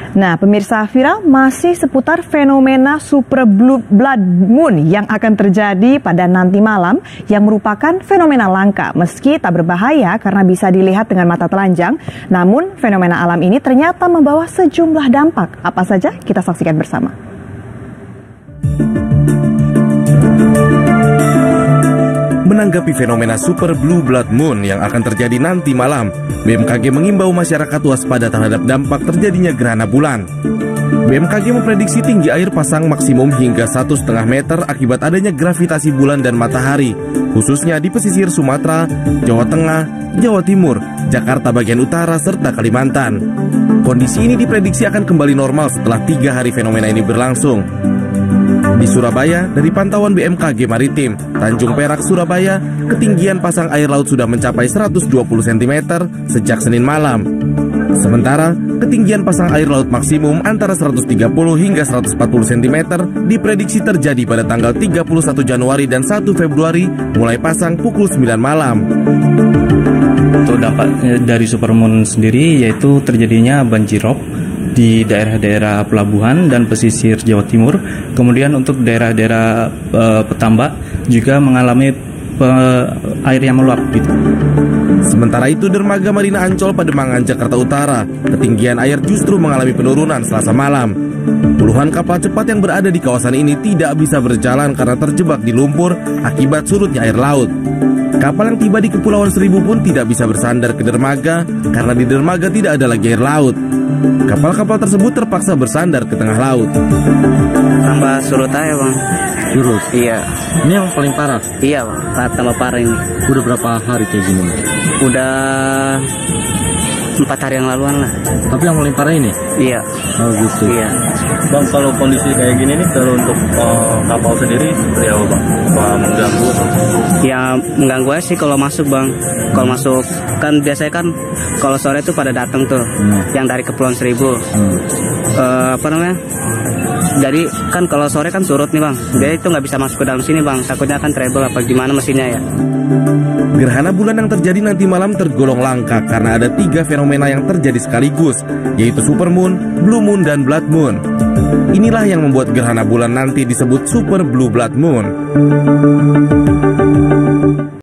Nah, pemirsa, viral masih seputar fenomena super blood moon yang akan terjadi pada nanti malam yang merupakan fenomena langka. Meski tak berbahaya karena bisa dilihat dengan mata telanjang, namun fenomena alam ini ternyata membawa sejumlah dampak. Apa saja? Kita saksikan bersama. Menanggapi fenomena super blue blood moon yang akan terjadi nanti malam, BMKG mengimbau masyarakat waspada terhadap dampak terjadinya gerhana bulan. BMKG memprediksi tinggi air pasang maksimum hingga 1,5 meter akibat adanya gravitasi bulan dan matahari, khususnya di pesisir Sumatera, Jawa Tengah, Jawa Timur, Jakarta bagian utara, serta Kalimantan. Kondisi ini diprediksi akan kembali normal setelah 3 hari fenomena ini berlangsung. Di Surabaya, dari pantauan BMKG Maritim, Tanjung Perak, Surabaya, ketinggian pasang air laut sudah mencapai 120 cm sejak Senin malam. Sementara, ketinggian pasang air laut maksimum antara 130 hingga 140 cm diprediksi terjadi pada tanggal 31 Januari dan 1 Februari mulai pasang pukul 9 malam. Untuk dampak dari supermoon sendiri yaitu terjadinya banjirop di daerah-daerah pelabuhan dan pesisir Jawa Timur. Kemudian untuk daerah-daerah petambak juga mengalami air yang meluap gitu. Sementara itu, dermaga Marina Ancol Pademangan, Jakarta Utara, ketinggian air justru mengalami penurunan Selasa malam. Puluhan kapal cepat yang berada di kawasan ini tidak bisa berjalan karena terjebak di lumpur akibat surutnya air laut. Kapal yang tiba di Kepulauan Seribu pun tidak bisa bersandar ke dermaga karena di dermaga tidak ada lagi air laut. Kapal-kapal tersebut terpaksa bersandar ke tengah laut. Tambah surut aja, Bang. Surut? Iya. Ini yang paling parah? Iya, Bang. Tambah parah ini. Udah berapa hari kayak gini? Udah 4 hari yang laluan lah. Tapi yang paling parah ini? Iya. Oh gitu. Iya. Bang, kalau kondisi kayak gini nih, kalau untuk kapal sendiri seperti apa, Bang? Apa mengganggu? Ya mengganggu aja sih kalau masuk, Bang. Kalau masuk kan biasanya kan kalau sore itu pada datang tuh, yang dari Kepulauan Seribu. Apa namanya? Jadi kan kalau sore kan surut nih, Bang. Jadi itu nggak bisa masuk ke dalam sini, Bang. Takutnya akan trouble apa gimana mesinnya ya. Gerhana bulan yang terjadi nanti malam tergolong langka karena ada 3 fenomena yang terjadi sekaligus, yaitu supermoon, blue moon, dan blood moon. Inilah yang membuat gerhana bulan nanti disebut super blue blood moon.